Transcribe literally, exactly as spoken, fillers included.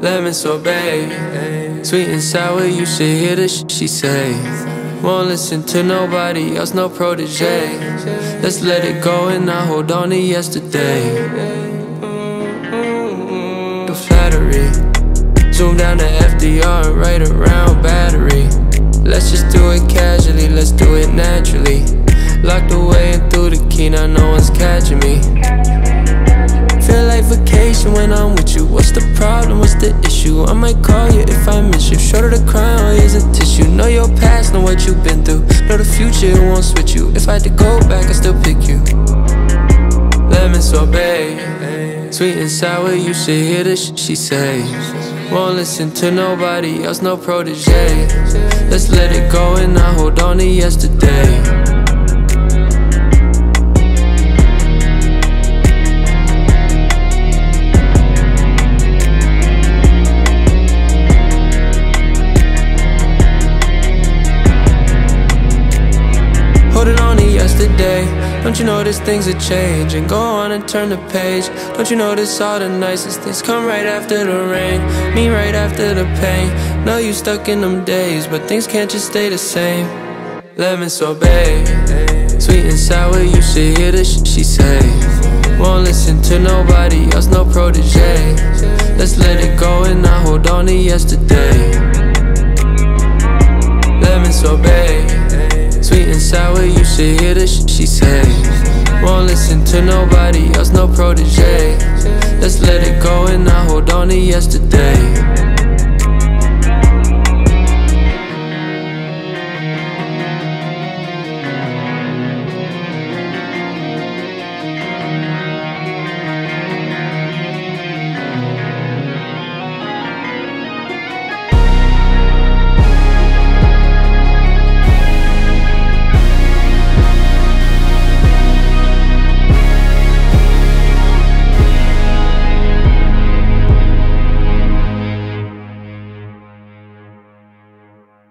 lemon sorbet, sweet and sour, you should hear the sh she say. Won't listen to nobody else, no protege. Let's let it go and not hold on to yesterday. The flattery, zoom down to F D R and right around battery. Let's just do it casually, let's do it naturally. Locked away and through the key, now no one's catching me. Feel like vacation when I'm with you. What's the problem, what's the issue? I might call you if I miss you. Shoulder to crown, here's a tissue. Know your past, know what you've been through. Know the future, it won't switch you. If I had to go back, I'd still pick you. Lemon sorbet, sweet and sour, you should hear the sh she say. Won't listen to nobody else, no protege. Let's let it go and not hold on to yesterday. Holding on to yesterday. Don't you notice things are changing? Go on and turn the page. Don't you notice all the nicest things come right after the rain? Me right after the pain. Know you stuck in them days, but things can't just stay the same. Lemon sorbet, sweet and sour, you should hear the sh she say. Won't listen to nobody else, no protege. Let's let it go and not hold on to yesterday. Lemon sorbet, sweet and sour, you should hear the sh she say. Won't listen to nobody else, no protege. Let's let it go and not hold on to yesterday.